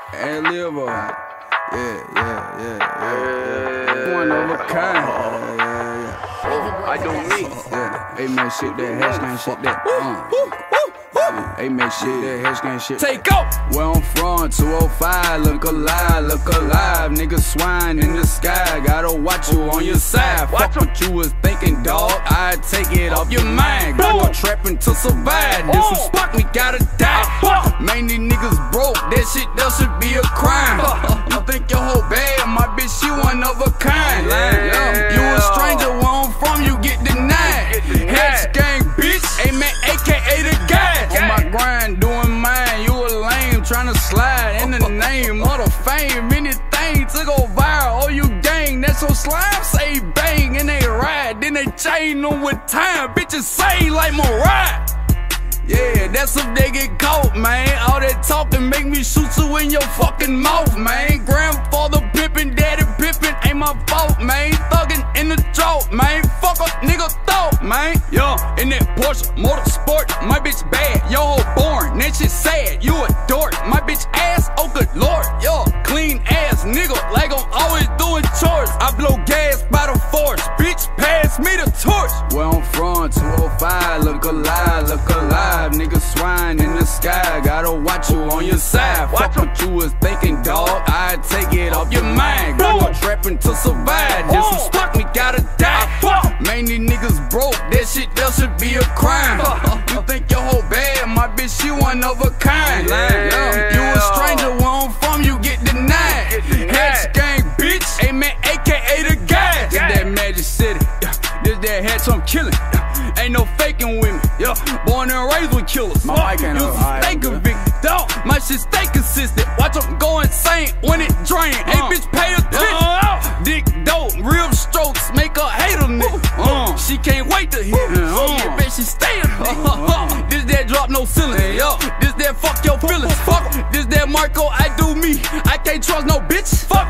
And live one of a kind. I do me. Hey man, shit that hash gang shit that. Hey man, shit that hash gang shit. Take off. Where I'm from, 205, look alive, nigga swine in the sky. Gotta watch you on your side. Fuck what you was thinking, dog. I take it off your mind. Gotta go trapping to survive. Disrespect me, gotta die. Man, these niggas broke. That shit, that should be a crime. You think your whole bad, my bitch, she one of a kind. You a stranger, where I'm from, you get denied. Hash gang, bitch. Hey man, AKA the guy. On my grind, doing mine. You a lame, tryna slide in the name of the fame. Anything to go viral. Oh, you gang, that's so slime. Say bang, and they ride. Then they chain them with time. Bitches say like Mariah. Yeah, that's if they get caught, man. All that talking make me shoot you in your fucking mouth, man. Grandfather pimpin', daddy pimpin', ain't my fault, man. Thuggin' in the throat, man. Fuck a nigga thought, man. Yo, in that Porsche Motorsport, my bitch bad, yo hoe boring, that shit sad, you a dork. My bitch ass, oh good lord, yo, clean ass nigga, like I'm always doing chores. I blow gas by the force, bitch, pass me the torch. Where I'm from, 205, look alive, nigga swine in the sky. Gotta watch you on your side. Fuck what you was thinking, dog. I take it off your mind. Gotta go trapping to survive. Disrespect me, gotta die. Man, these niggas broke. That shit, that should be a crime. You think your whole bad, my bitch, she one of a kind. You a stranger, where I'm from, you get denied. Hatch gang, bitch. Hey man, AKA the guy. This that Magic City. This that hatch I'm killing. Ain't no faking with me. Born and raised with killers. My mic ain't on. Stay convicted. Dog, my shit stay consistent. Watch them go insane when it drain. Hey bitch, pay attention. Dick dope, real strokes make her hate a nigga. She can't wait to hit it. Yeah, bitch, she stay a nigga. This that drop no ceiling. This that fuck your feelings. Fuck. This that Marco, I do me. I can't trust no bitch. Fuck.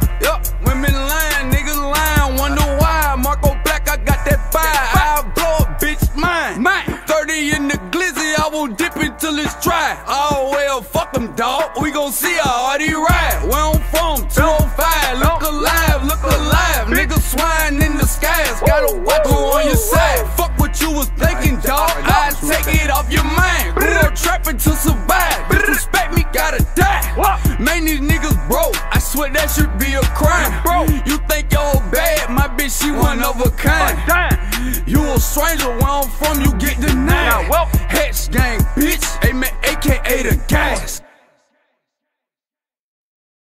Women lying, niggas lying. Wonder why. Marco Black, I got that fire. I'll blow a bitch mine. 30 in the glizzy, I won't dip until it's dry. Oh well, fuck them, dog. We gon' see how hard he ride. Where I'm from, 205, look alive. Nigga swine in the skies, gotta watch you on your side. Fuck what you was thinking, dog. I take it off your mind. Grew up trapping to survive.